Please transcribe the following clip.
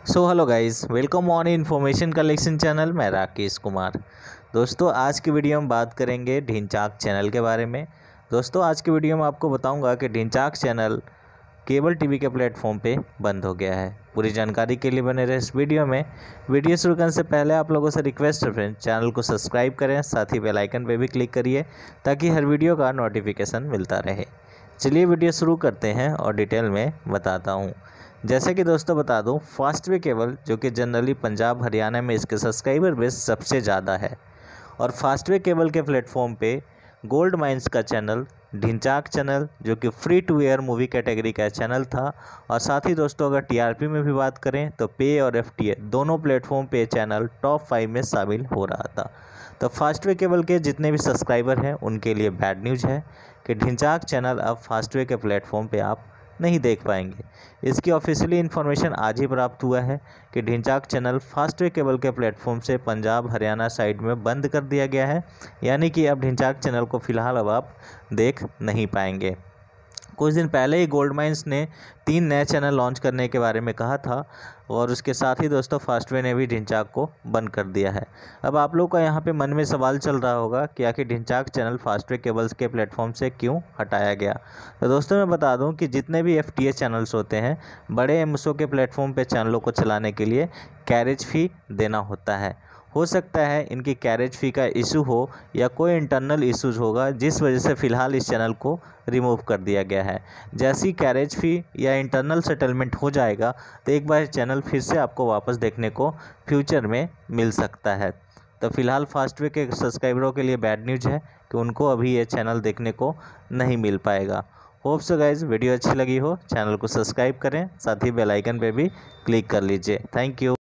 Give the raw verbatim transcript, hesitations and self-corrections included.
So hello guys, welcome on information collection channel. मैं राकेश कुमार। दोस्तों, आज की वीडियो में बात करेंगे ढिंचाक चैनल के बारे में। दोस्तों, आज की वीडियो में आपको बताऊंगा कि ढिंचाक चैनल केबल टीवी के प्लेटफॉर्म पे बंद हो गया है। पूरी जानकारी के लिए बने रहे इस वीडियो में। वीडियो शुरू करने से पहले आप लोगों से रिक्वेस्ट है फ्रेंड्स, चैनल को सब्सक्राइब करें, साथ ही बेल आइकन पे भी क्लिक करिए ताकि हर वीडियो का नोटिफिकेशन मिलता रहे। चलिए वीडियो शुरू करते हैं और डिटेल में बताता हूँ। जैसे कि दोस्तों बता दूं, फास्टवे केबल जो कि जनरली पंजाब हरियाणा में इसके सब्सक्राइबर बेस सबसे ज़्यादा है, और फास्टवे केबल के प्लेटफॉर्म पे गोल्ड माइंस का चैनल, ढिंचाक चैनल जो कि free to air movie category का चैनल था, और साथ ही दोस्तों अगर टीआरपी में भी बात करें तो पे और एफटीए दोनों प्लेटफॉर्म पे चैनल टॉप फाइव में शामिल हो रहा था। तो फास्टवे केबल के जितने भी सब्सक्राइबर हैं उनके लिए बैड न्यूज़ है कि ढिंचाक चैनल अब फास्टवे के प्लेटफॉर्म पे आप नहीं देख पाएंगे। इसकी ऑफिशियली इन्फॉर्मेशन आज ही प्राप्त हुआ है कि ढिंचाक चैनल फास्टवे केबल के प्लेटफॉर्म से पंजाब हरियाणा साइड में बंद कर दिया गया है, यानी कि अब ढिंचाक चैनल को फिलहाल अब आप देख नहीं पाएंगे। कुछ दिन पहले ही गोल्ड माइंस ने तीन नए चैनल लॉन्च करने के बारे में कहा था, और उसके साथ ही दोस्तों फास्टवे ने भी ढिंचाक को बंद कर दिया है। अब आप लोग का यहाँ पे मन में सवाल चल रहा होगा कि आखिर ढिंचाक चैनल फास्टवे केबल्स के प्लेटफॉर्म से क्यों हटाया गया। तो दोस्तों मैं बता दूं कि जितने भी एफटीए चैनल्स होते हैं, बड़े एमएसओ के प्लेटफॉर्म पे चैनलों को चलाने के लिए कैरेज फ़ी देना होता है। हो सकता है इनकी कैरेज फ़ी का इशू हो या कोई इंटरनल इशूज़ होगा, जिस वजह से फ़िलहाल इस चैनल को रिमूव कर दिया गया है। जैसी कैरेज फ़ी या इंटरनल सेटलमेंट हो जाएगा तो एक बार चैनल फिर से आपको वापस देखने को फ्यूचर में मिल सकता है। तो फिलहाल फास्टवे के सब्सक्राइबरों के लिए बैड न्यूज़ है कि उनको अभी ये चैनल देखने को नहीं मिल पाएगा। होप सो गाइज वीडियो अच्छी लगी हो, चैनल को सब्सक्राइब करें, साथ ही बेल आइकन पे भी क्लिक कर लीजिए। Thank you.